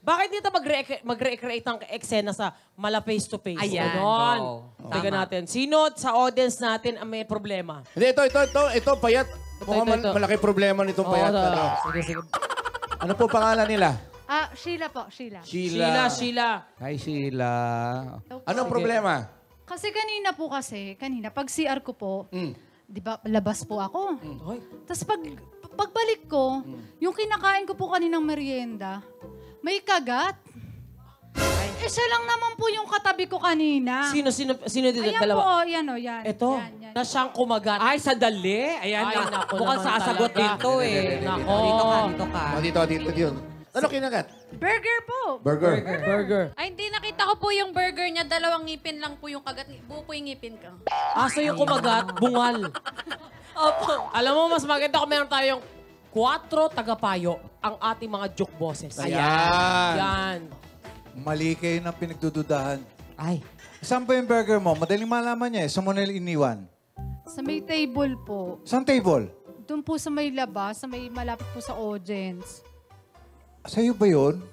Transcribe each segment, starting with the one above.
Bakit dito mag-recreate ang eksena sa mala face-to-face? Ayan, Ganon. go. Tignan natin. Sino sa audience natin ang may problema? Hindi, ito, payat. Mukhang ito. malaki problema nitong payat. Ano? Sige. Ano po pangalan nila? Sheila po, Sheila. Sheila. Hi, Sheila. Anong problema? Kasi kanina, pag CR ko po, di ba, labas po ako. Tapos pagbalik ko, yung kinakain ko po kaninang merienda, may kagat. Siya lang naman po yung katabi ko kanina. Sino dito? Ayan Dalawa? po, yan o, yan. Ito, Yan. na siyang kumagat. Ay, sandali. Ayan Ay, na. naku Mukhang naman sasagot talaga. din to eh. Nako. Dito ka. Dito. Ano kinagat? Burger po. Burger. Ay, hindi. Nakita ko po yung burger niya. 2 ngipin lang po yung kagat. Buo po yung ngipin ka. Aso yung kumagat, bungal. Opo. Alam mo, mas maganda kung meron tayong 4 tagapayo ang ating mga joke bosses. Ayan. Yan. Mali kayo na pinagdududahan. Ay. Saan ba yung burger mo? Madaling malaman niya eh. Saan mo nila iniwan? Sa may table po. Saan table? Doon po sa may labas, sa may malapit po sa audience. Sa'yo ba yun?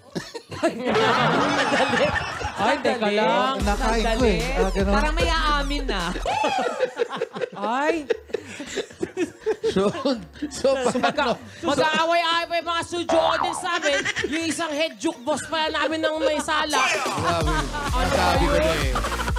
Ay, teka lang. Nakain ko eh. Ganun. Parang may aamin na. Ay. So, paano? Mag-aaway-aaway pa yung mga studio audience namin. Yung isang head juke boss pa namin ng may sala. Grabe. Sabi ko na eh.